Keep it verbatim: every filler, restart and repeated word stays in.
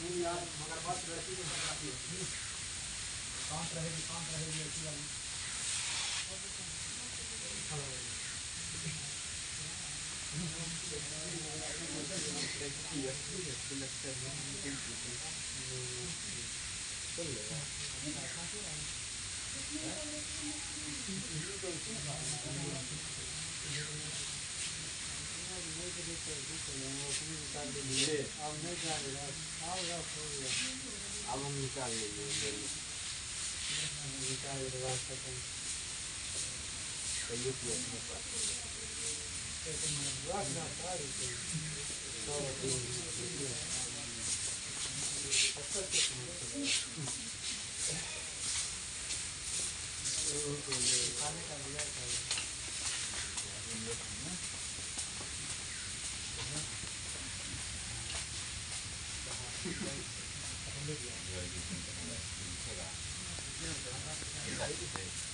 यार मगर बात रहती है काम रहेगी काम रहेगी ऐसी वाली अब नहीं जाएगा अब हम निकाल लेंगे निकाल रास्ता कहीं तो अपने पास रखना चाहिए खाने का लिया था